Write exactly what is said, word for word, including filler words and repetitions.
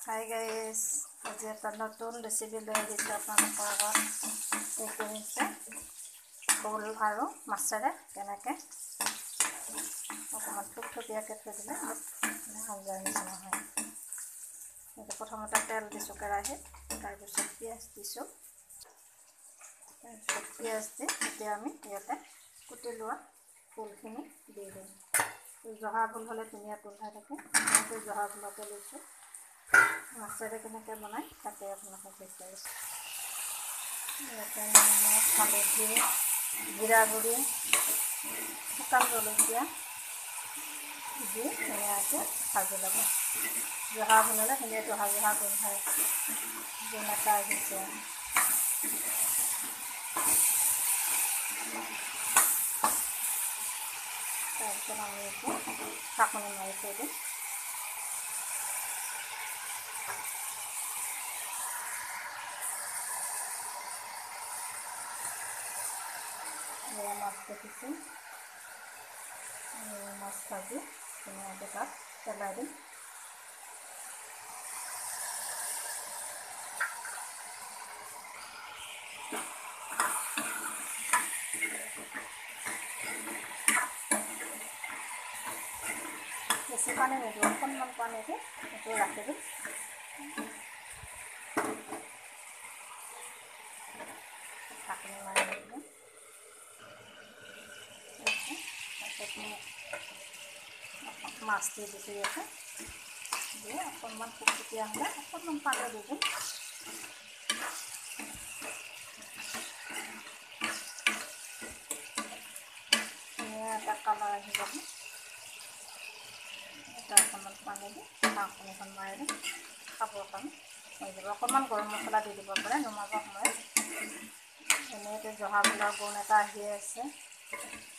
Hi guys, আজি এটা নতুন ৰেচিপি লৈ আহিছোঁ আপোনালোকৰ আগত। এইটো হৈছে ফুল আৰু মাছেৰে কেনেকৈ অকণমান থুপথুপীয়াকৈ থৈ দিলে আঞ্জাৰ নিচিনা হয়। এইটো প্ৰথমতে তেল দিছোঁ কেৰাহীত, তাৰপিছত পিঁয়াজ দিছোঁ, তাৰপিছত পিঁয়াজ দি এতিয়া আমি ইয়াতে কুটি লোৱা ফুলখিনি দি দিম। জহা ফুল হ'লে ধুনীয়া গোন্ধাই থাকে, মই জহা ফুলকে লৈছোঁ। মাছেৰে কেনেকৈ বনাই তাকে আপোনালোকক বিচাৰিছোঁ। ইয়াতে নিমখ, হালধি, জিৰা গুড়ি, শুকান জলকীয়া দি ধুনীয়াকৈ ভাজি ল'ব। জহা ফুল হ'লে ধুনীয়া জহা জহা গোন্ধাই গোন্ধ এটা আহিছে। তাৰপিছত আমি এইটো ঢাকনি মাৰি থৈ দিম। মাছ দেখিছোঁ, মাছ ভাজি ধুনীয়াকৈ তাত পেলাই দিম। বেছি পানী নিদিওঁ, অকণমান পানী দি এইটো ৰাখি দিম। ঢাকনি মাৰি দিম। তাৰপিছত মাছ দি দিছোঁ ইয়াতে, দি অকণমান থুপথুপীয়া হ'লে অকণমান পানী দি দিম। ধুনীয়া এটা কালাৰ আহি যাব। এটা অকণমান পানী দি ঢাকনিখন মাৰি দিম, খাবৰ কাৰণে হৈ যাব। অকণমান গৰম মছলা দি দিব পাৰে নমাব সময়ত। এনেইতো জহা ফুলৰ গোন্ধ এটা আহিয়ে আছে।